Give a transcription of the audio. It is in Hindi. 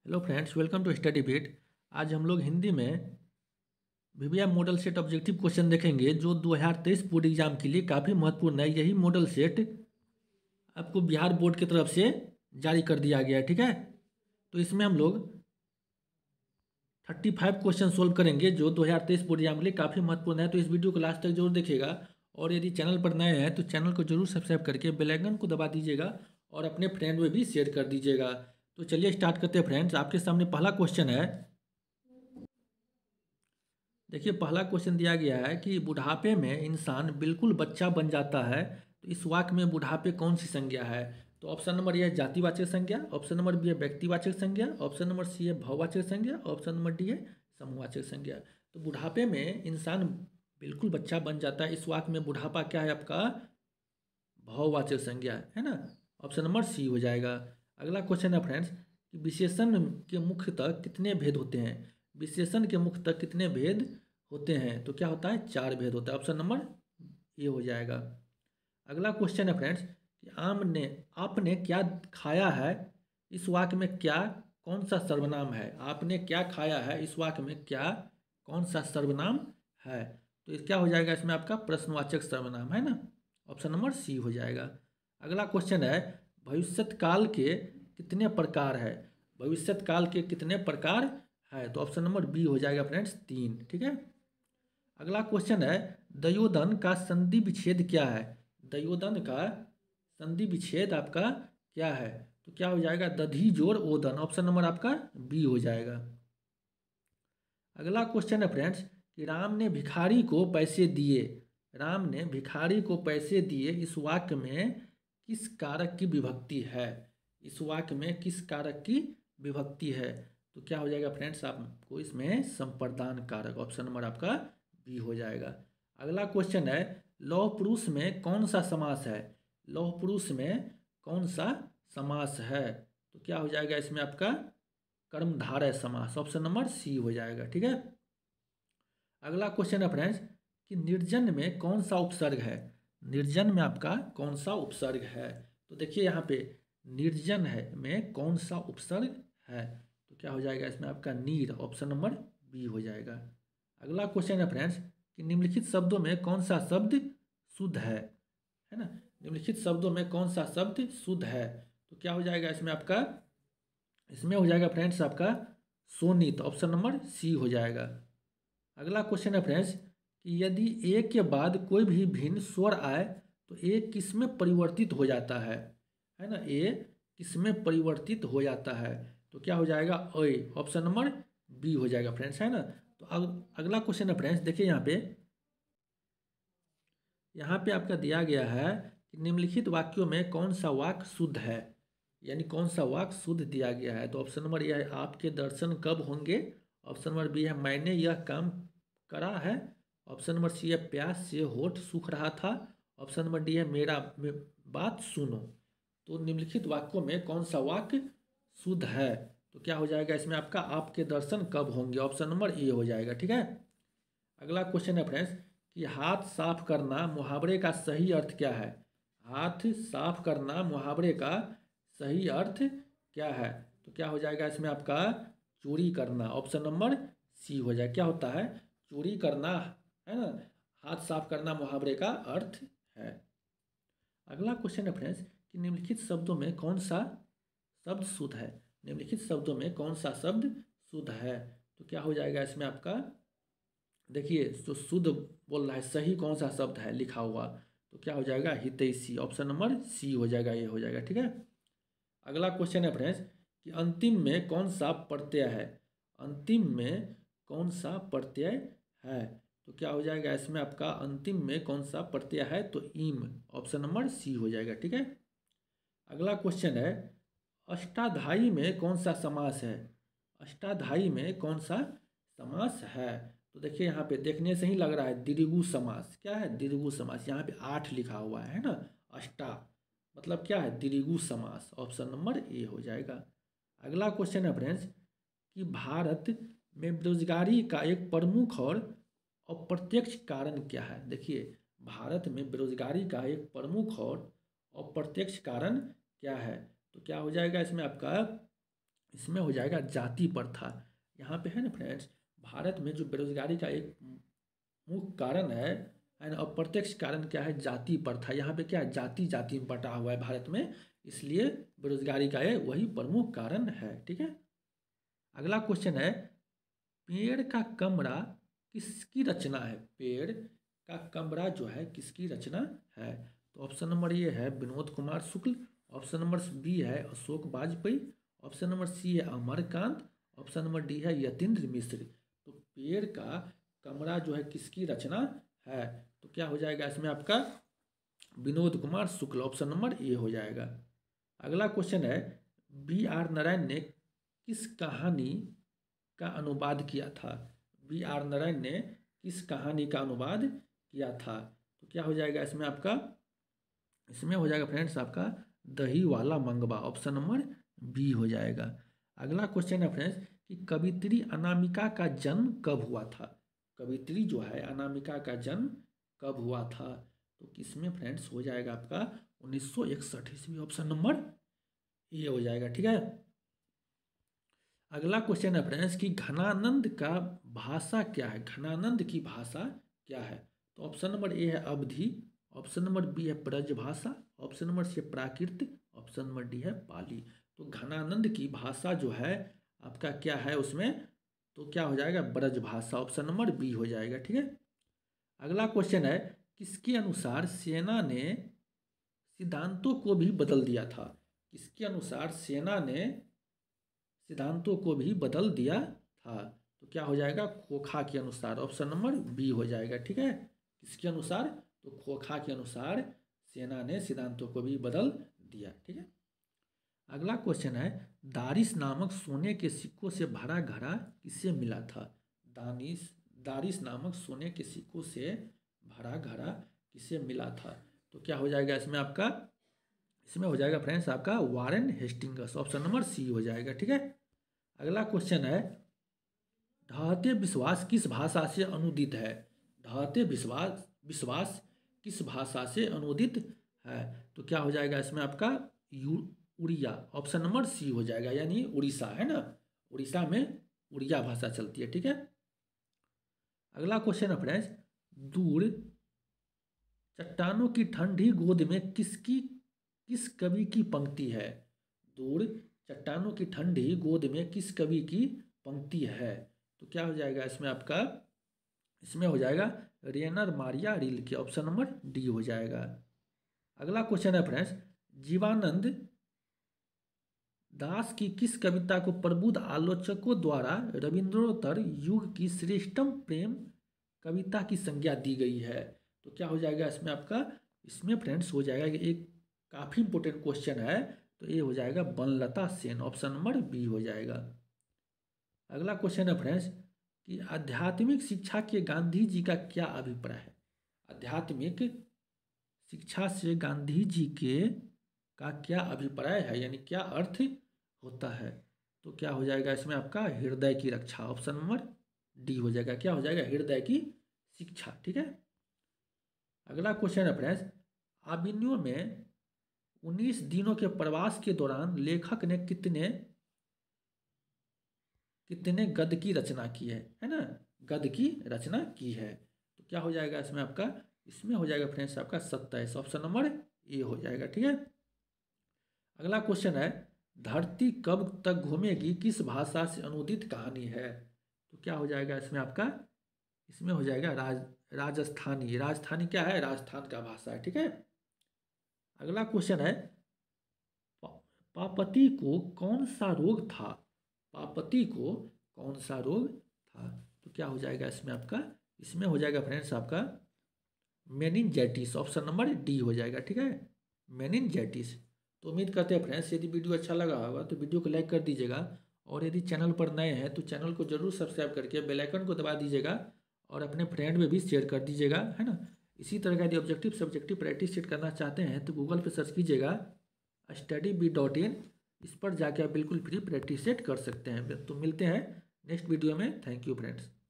Hello friends, welcome to Study Bit. आज हम लोग हिंदी में VVI model set objective question देखेंगे जो 2023 बोर्ड एग्जाम के लिए काफ़ी महत्वपूर्ण है। यही मॉडल सेट आपको बिहार बोर्ड की तरफ से जारी कर दिया गया है, ठीक है। तो इसमें हम लोग 35 क्वेश्चन सोल्व करेंगे जो 2023 बोर्ड एग्जाम के लिए काफ़ी महत्वपूर्ण है। तो इस वीडियो को लास्ट तक जरूर देखिएगा और यदि चैनल पर नए हैं तो चैनल को जरूर सब्सक्राइब करके बेल आइकन को दबा दीजिएगा और अपने फ्रेंड में भी शेयर कर दीजिएगा। तो चलिए स्टार्ट करते हैं फ्रेंड्स। आपके सामने पहला क्वेश्चन है। देखिए, पहला क्वेश्चन दिया गया है कि बुढ़ापे में इंसान बिल्कुल बच्चा बन जाता है, तो इस वाक्य में बुढ़ापे कौन सी संज्ञा है। तो ऑप्शन नंबर ए है जातिवाचक संज्ञा, ऑप्शन नंबर बी है व्यक्तिवाचक संज्ञा, ऑप्शन नंबर सी है भाववाचक संज्ञा, ऑप्शन नंबर डी है समूहवाचक संज्ञा। तो बुढ़ापे में इंसान बिल्कुल बच्चा बन जाता है, इस वाक्य में बुढ़ापा क्या है आपका, भाववाचक संज्ञा है ना। ऑप्शन नंबर सी हो जाएगा। अगला क्वेश्चन है फ्रेंड्स कि विशेषण के मुख्यतः कितने भेद होते हैं। विशेषण के मुख्यतः कितने भेद होते हैं, तो क्या होता है, 4 भेद होता है। ऑप्शन नंबर ए हो जाएगा। अगला क्वेश्चन है फ्रेंड्स कि आपने क्या खाया है, इस वाक्य में क्या कौन सा सर्वनाम है। आपने क्या खाया है, इस वाक्य में क्या कौन सा सर्वनाम है। तो ये क्या हो जाएगा, इसमें आपका प्रश्नवाचक सर्वनाम है ना। ऑप्शन नंबर सी हो जाएगा। अगला क्वेश्चन है भविष्यत काल के कितने प्रकार है। भविष्यत काल के कितने प्रकार है, तो ऑप्शन नंबर बी हो जाएगा फ्रेंड्स, 3, ठीक है। अगला क्वेश्चन है दयोदन का संधि विच्छेद क्या है। दयोदन का संधि विच्छेद आपका क्या है, तो क्या हो जाएगा, दधी जोड़ ओदन। ऑप्शन नंबर आपका बी हो जाएगा। अगला क्वेश्चन है फ्रेंड्स कि राम ने भिखारी को पैसे दिए। राम ने भिखारी को पैसे दिए, इस वाक्य में किस कारक की विभक्ति है। इस वाक्य में किस कारक की विभक्ति है, तो क्या हो जाएगा फ्रेंड्स, आपको इसमें संप्रदान कारक। ऑप्शन नंबर आपका बी हो जाएगा। अगला क्वेश्चन है लौह पुरुष में कौन सा समास है। लौह पुरुष में कौन सा समास है, तो क्या हो जाएगा इसमें आपका कर्मधारय समास। ऑप्शन नंबर सी हो जाएगा, ठीक है। अगला क्वेश्चन है फ्रेंड्स कि निर्जन में कौन सा उपसर्ग है। निर्जन में आपका कौन सा उपसर्ग है, तो देखिए यहाँ पे निर्जन है में कौन सा उपसर्ग है, तो क्या हो जाएगा इसमें आपका नीर। ऑप्शन नंबर बी हो जाएगा। अगला क्वेश्चन है फ्रेंड्स कि निम्नलिखित शब्दों में कौन सा शब्द शुद्ध है ना। निम्नलिखित शब्दों में कौन सा शब्द शुद्ध है, तो क्या हो जाएगा इसमें आपका, इसमें हो जाएगा फ्रेंड्स आपका सोनित। ऑप्शन नंबर सी हो जाएगा। अगला क्वेश्चन है फ्रेंड्स कि यदि एक के बाद कोई भी भिन्न स्वर आए तो ए किस में परिवर्तित हो जाता है ना। ए किस में परिवर्तित हो जाता है, तो क्या हो जाएगा अय। ऑप्शन नंबर बी हो जाएगा फ्रेंड्स, है ना। तो अगला क्वेश्चन है फ्रेंड्स, देखिए यहाँ पे आपका दिया गया है कि निम्नलिखित वाक्यों में कौन सा वाक्य शुद्ध है, यानी कौन सा वाक्य शुद्ध दिया गया है। तो ऑप्शन नंबर ए है आपके दर्शन कब होंगे। ऑप्शन नंबर बी है मैंने यह काम करा है। ऑप्शन नंबर सी है प्यास से होठ सूख रहा था। ऑप्शन नंबर डी है मेरा बात सुनो। तो निम्नलिखित वाक्यों में कौन सा वाक्य शुद्ध है, तो क्या हो जाएगा इसमें आपका आपके दर्शन कब होंगे। ऑप्शन नंबर ए हो जाएगा, ठीक है। अगला क्वेश्चन है फ्रेंड्स कि हाथ साफ करना मुहावरे का सही अर्थ क्या है। हाथ साफ करना मुहावरे का सही अर्थ क्या है, तो क्या हो जाएगा इसमें आपका चोरी करना। ऑप्शन नंबर सी हो जाए, क्या होता है, चोरी करना, है ना। हाथ साफ करना मुहावरे का अर्थ है। अगला क्वेश्चन है फ्रेंड्स कि निम्नलिखित शब्दों में कौन सा शब्द शुद्ध है। निम्नलिखित शब्दों में कौन सा शब्द शुद्ध है, तो क्या हो जाएगा इसमें आपका, देखिए जो शुद्ध बोल रहा है सही कौन सा शब्द है लिखा हुआ, तो क्या हो जाएगा हितैषी। ऑप्शन नंबर सी हो जाएगा, ये हो जाएगा, ठीक है। अगला क्वेश्चन है फ्रेंड्स कि अंतिम में कौन सा प्रत्यय है। अंतिम में कौन सा प्रत्यय है, तो क्या हो जाएगा इसमें आपका अंतिम में कौन सा प्रत्यय है, तो ईम। ऑप्शन नंबर सी हो जाएगा, ठीक है। अगला क्वेश्चन है अष्टाध्यायी में कौन सा समास है। अष्टाध्यायी में कौन सा समास है, तो देखिए यहाँ पे देखने से ही लग रहा है दीर्घु समास। क्या है, दीर्घु समास। यहाँ पे 8 लिखा हुआ है ना। अष्टा मतलब क्या है, दीर्घु समास। ऑप्शन नंबर ए हो जाएगा। अगला क्वेश्चन है फ्रेंड्स कि भारत में बेरोजगारी का एक प्रमुख और अप्रत्यक्ष कारण क्या है। देखिए भारत में बेरोजगारी का एक प्रमुख और अप्रत्यक्ष कारण क्या है, तो क्या हो जाएगा इसमें आपका इसमें हो जाएगा जाति प्रथा। यहाँ पे है ना फ्रेंड्स, भारत में जो बेरोजगारी का एक मुख्य कारण है ना, अप्रत्यक्ष कारण क्या है, जाति प्रथा। यहाँ पे क्या है, जाति जाति में बटा हुआ है भारत में, इसलिए बेरोजगारी का ये वही प्रमुख कारण है। ठीक है, अगला क्वेश्चन है, पेड़ का कमरा किसकी रचना है? पेड़ का कमरा जो है किसकी रचना है? तो ऑप्शन नंबर ये है Vinod Kumar Shukla, option number B है Ashok Vajpeyi, option number C है अमरकांत, ऑप्शन नंबर डी है यतीन्द्र मिश्र। तो पेड़ का कमरा जो है किसकी रचना है? तो क्या हो जाएगा इसमें आपका Vinod Kumar Shukla, option number A हो जाएगा। अगला क्वेश्चन है, बी आर नारायण ने किस कहानी का अनुवाद किया था? बी आर नारायण ने किस कहानी का अनुवाद किया था? तो क्या हो जाएगा इसमें आपका, इसमें हो जाएगा फ्रेंड्स आपका दही वाला मंगवा, ऑप्शन नंबर बी हो जाएगा। अगला क्वेश्चन है फ्रेंड्स कि कवियत्री अनामिका का जन्म कब हुआ था? कवियत्री जो है अनामिका का जन्म कब हुआ था? तो किसमें फ्रेंड्स हो जाएगा आपका 1961 ईस्वी, ऑप्शन नंबर ए हो जाएगा। ठीक है, अगला क्वेश्चन है फ्रेंड्स कि घनानंद का भाषा क्या है? घनानंद की भाषा क्या है? तो ऑप्शन नंबर ए है अवधी, ऑप्शन नंबर बी है ब्रजभाषा, ऑप्शन नंबर सी है प्राकृत, ऑप्शन नंबर डी है पाली। तो घनानंद की भाषा जो है आपका क्या है उसमें, तो क्या हो जाएगा ब्रजभाषा, ऑप्शन नंबर बी हो जाएगा। ठीक है, अगला क्वेश्चन है, किसके अनुसार सेना ने सिद्धांतों को भी बदल दिया था? किसके अनुसार सेना ने सिद्धांतों को भी बदल दिया था? तो क्या हो जाएगा खोखा के अनुसार, ऑप्शन नंबर बी हो जाएगा। ठीक है, किसके अनुसार? तो खोखा के अनुसार सेना ने सिद्धांतों को भी बदल दिया। ठीक है, अगला क्वेश्चन है, दारिस नामक सोने के सिक्कों से भरा घड़ा किसे मिला था? दारिस नामक सोने के सिक्कों से भरा घड़ा किसे मिला था? तो क्या हो जाएगा इसमें आपका, इसमें हो जाएगा फ्रेंड्स आपका Warren Hastings, option number C हो जाएगा। ठीक है, अगला क्वेश्चन है, ढहते विश्वास किस भाषा से अनुदित है? ढहते विश्वास किस भाषा से अनुदित है? तो क्या हो जाएगा इसमें आपका उड़िया, ऑप्शन नंबर सी हो जाएगा, यानी उड़ीसा है ना, उड़ीसा में उड़िया भाषा चलती है। ठीक है, अगला क्वेश्चन है फ्रेंड्स, दूर चट्टानों की ठंडी गोद में किस कवि की पंक्ति है? दूर चट्टानों की ठंडी गोद में किस कवि की पंक्ति है? तो क्या हो जाएगा इसमें आपका, इसमें हो जाएगा Rainer Maria Rilke, option number D हो जाएगा। अगला क्वेश्चन है फ्रेंड्स, जीवानंद दास की किस कविता को प्रबुद्ध आलोचकों द्वारा रविंद्रोत्तर युग की श्रेष्ठतम प्रेम कविता की संज्ञा दी गई है? तो क्या हो जाएगा इसमें आपका, इसमें फ्रेंड्स हो जाएगा कि एक काफ़ी इंपोर्टेंट क्वेश्चन है, तो ये हो जाएगा Banalata Sen, option number B हो जाएगा। अगला क्वेश्चन है फ्रेंड्स कि आध्यात्मिक शिक्षा के गांधी जी का क्या अभिप्राय है? आध्यात्मिक शिक्षा से गांधी जी के का क्या अभिप्राय है, यानी क्या अर्थ होता है? तो क्या हो जाएगा इसमें आपका हृदय की रक्षा, ऑप्शन नंबर डी हो जाएगा। क्या हो जाएगा हृदय की शिक्षा। ठीक है, अगला क्वेश्चन है फ्रेंड्स, आबिनियो में 19 दिनों के प्रवास के दौरान लेखक ने कितने गद्य की रचना की है ना, गद्य की रचना की है? तो क्या हो जाएगा इसमें आपका, इसमें हो जाएगा फ्रेंड्स आपका 27, ऑप्शन नंबर ए हो जाएगा। ठीक है, अगला क्वेश्चन है, धरती कब तक घूमेगी किस भाषा से अनुदित कहानी है? तो क्या हो जाएगा इसमें आपका, इसमें हो जाएगा राजस्थानी। राजस्थानी क्या है, राजस्थान का भाषा है। ठीक है, अगला क्वेश्चन है, पापति को कौन सा रोग था? पापति को कौन सा रोग था? तो क्या हो जाएगा इसमें आपका, इसमें हो जाएगा फ्रेंड्स आपका मेनिनजाइटिस, ऑप्शन नंबर डी हो जाएगा। ठीक है, मेनिनजाइटिस। तो उम्मीद करते हैं फ्रेंड्स यदि वीडियो अच्छा लगा होगा तो वीडियो को लाइक कर दीजिएगा, और यदि चैनल पर नए हैं तो चैनल को जरूर सब्सक्राइब करके बेल आइकन को दबा दीजिएगा, और अपने फ्रेंड में भी शेयर कर दीजिएगा, है ना। इसी तरह का यदि ऑब्जेक्टिव सब्जेक्टिव प्रैक्टिस सेट करना चाहते हैं तो गूगल पे सर्च कीजिएगा studyb.in, इस पर जाके आप बिल्कुल फ्री प्रैक्टिस सेट कर सकते हैं। तो मिलते हैं नेक्स्ट वीडियो में। Thank you friends.